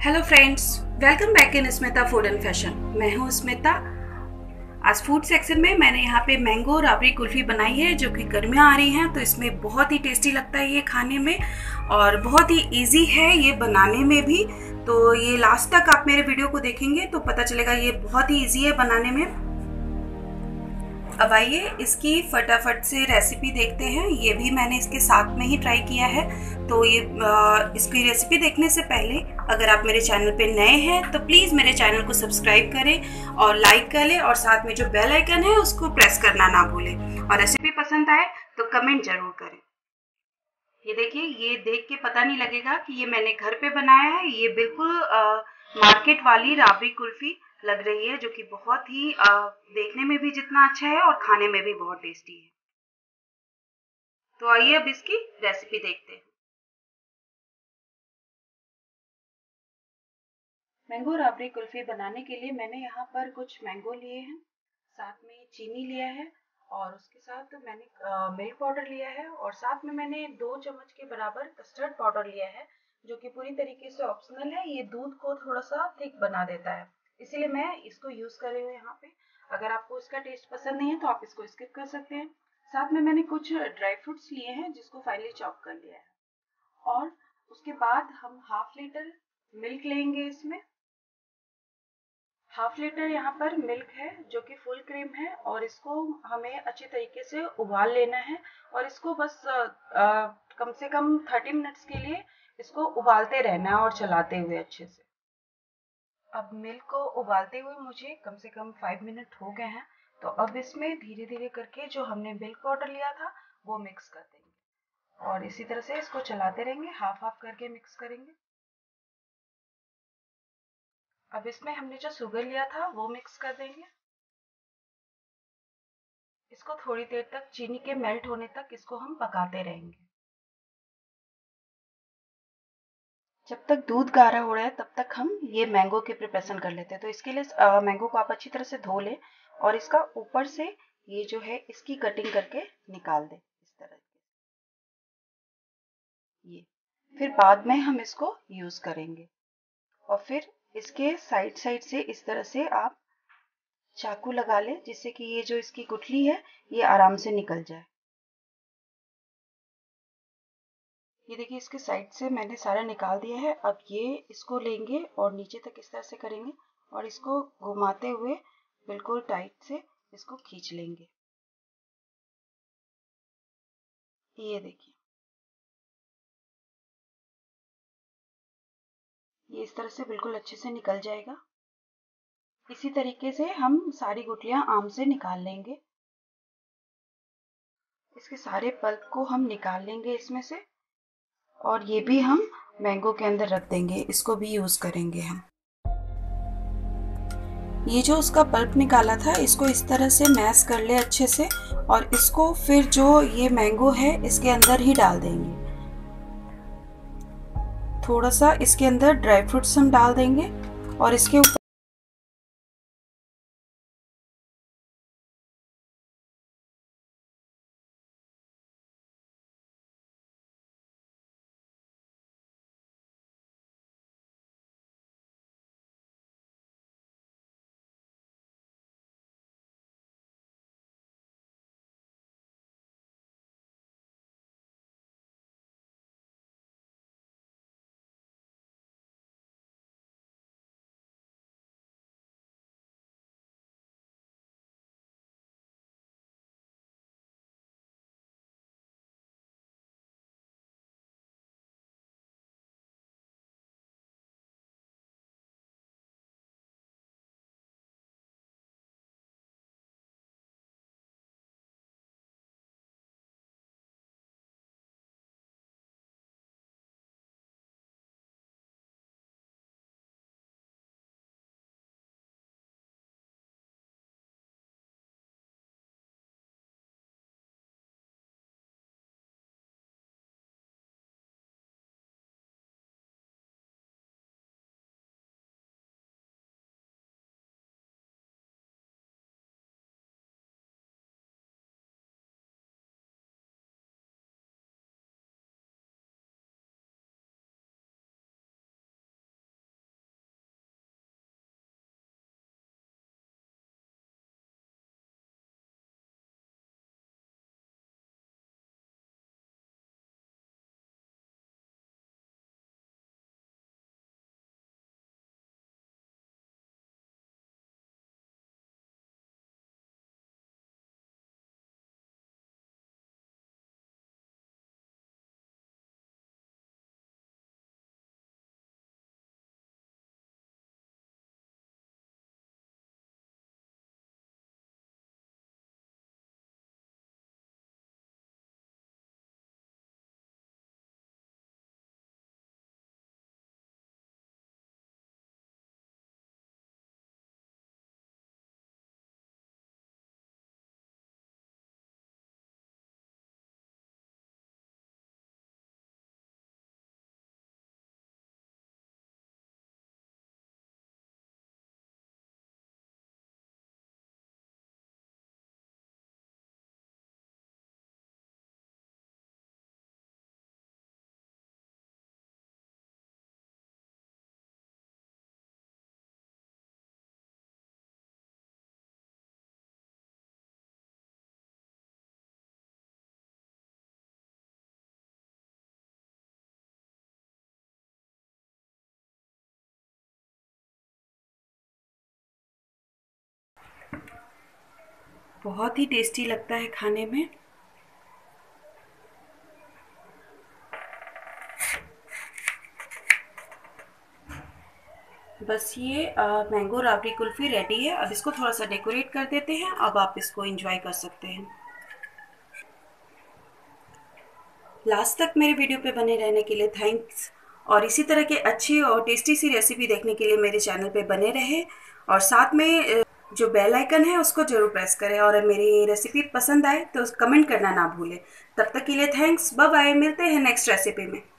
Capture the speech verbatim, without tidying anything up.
Hello friends, welcome back in Smita food and fashion. मैं हूँ स्मिता। आज फूड सेक्शन में मैंने यहाँ पे मैंगो राबड़ी कुल्फी बनाई है, जो कि गर्मियाँ आ रही हैं तो इसमें बहुत ही टेस्टी लगता है ये खाने में, और बहुत ही इजी है ये बनाने में भी। तो ये लास्ट तक आप मेरे वीडियो को देखेंगे तो पता चलेगा ये बहुत ही इजी है बनाने में। अब आइए इसकी फटाफट से रेसिपी देखते हैं। ये भी मैंने इसके साथ में ही ट्राई किया है। तो ये आ, इसकी रेसिपी देखने से पहले अगर आप मेरे चैनल पे नए हैं तो प्लीज़ मेरे चैनल को सब्सक्राइब करें और लाइक कर लें, और साथ में जो बेल आइकन है उसको प्रेस करना ना भूलें। और रेसिपी पसंद आए तो कमेंट जरूर करें। ये देखिए, ये देख के पता नहीं लगेगा कि ये मैंने घर पे बनाया है। ये बिल्कुल मार्केट वाली राबड़ी कुल्फी लग रही है, जो कि बहुत ही आ, देखने में भी जितना अच्छा है और खाने में भी बहुत टेस्टी है। तो आइए अब इसकी रेसिपी देखते हैं। मैंगो राबड़ी कुल्फी बनाने के लिए मैंने यहाँ पर कुछ मैंगो लिए हैं, साथ में चीनी लिया है, और उसके साथ मैंने मिल्क पाउडर लिया है, और साथ में मैंने दो चम्मच के बराबर कस्टर्ड पाउडर लिया है, जो कि पूरी तरीके से ऑप्शनल है। ये दूध को थोड़ा सा थिक बना देता है, इसीलिए मैं इसको यूज कर रही हूँ यहाँ पे। अगर आपको इसका टेस्ट पसंद नहीं है तो आप इसको स्किप कर सकते हैं। साथ में मैंने कुछ ड्राई फ्रूट्स लिए हैं, जिसको फाइनली चॉप कर लिया है। और उसके बाद हम हाफ लीटर मिल्क लेंगे। इसमें हाफ लीटर यहाँ पर मिल्क है, जो कि फुल क्रीम है, और इसको हमें अच्छे तरीके से उबाल लेना है। और इसको बस आ, आ, कम से कम थर्टी मिनट्स के लिए इसको उबालते रहना है, और चलाते हुए अच्छे से। अब मिल्क को उबालते हुए मुझे कम से कम फाइव मिनट हो गए हैं। तो अब इसमें धीरे धीरे करके जो हमने मिल्क पाउडर लिया था वो मिक्स कर देंगे, और इसी तरह से इसको चलाते रहेंगे, हाफ हाफ करके मिक्स करेंगे। अब इसमें हमने जो शुगर लिया था वो मिक्स कर देंगे। इसको थोड़ी देर तक चीनी के मेल्ट होने तक इसको हम पकाते रहेंगे। जब तक दूध गाढ़ा हो रहा है तब तक हम ये मैंगो की प्रिपरेशन कर लेते हैं। तो इसके लिए मैंगो को आप अच्छी तरह से धो लें, और इसका ऊपर से ये जो है इसकी कटिंग करके निकाल दें इस तरह से। ये फिर बाद में हम इसको यूज करेंगे। और फिर इसके साइड साइड से इस तरह से आप चाकू लगा लें, जिससे कि ये जो इसकी गुठली है ये आराम से निकल जाए। ये देखिए, इसके साइड से मैंने सारा निकाल दिया है। अब ये इसको लेंगे और नीचे तक इस तरह से करेंगे, और इसको घुमाते हुए बिल्कुल टाइट से इसको खींच लेंगे। ये देखिए, ये इस तरह से बिल्कुल अच्छे से निकल जाएगा। इसी तरीके से हम सारी गुठलियां आम से निकाल लेंगे। इसके सारे पल्प को हम निकाल लेंगे इसमें से, और ये भी हम मैंगो के अंदर रख देंगे। इसको भी यूज करेंगे हम। ये जो उसका पल्प निकाला था इसको इस तरह से मैश कर ले अच्छे से, और इसको फिर जो ये मैंगो है इसके अंदर ही डाल देंगे। थोड़ा सा इसके अंदर ड्राई फ्रूट्स हम डाल देंगे, और इसके ऊपर बहुत ही टेस्टी लगता है खाने में। बस ये मैंगो राबड़ी कुल्फ़ी रेडी है। अब इसको थोड़ा सा डेकोरेट कर देते हैं। अब आप इसको एंजॉय कर सकते हैं। लास्ट तक मेरे वीडियो पे बने रहने के लिए थैंक्स। और इसी तरह के अच्छी और टेस्टी सी रेसिपी देखने के लिए मेरे चैनल पे बने रहे और साथ में जो बेल आइकन है उसको जरूर प्रेस करें। और मेरी रेसिपी पसंद आए तो कमेंट करना ना भूलें। तब तक के लिए थैंक्स, बाय बाय, मिलते हैं नेक्स्ट रेसिपी में।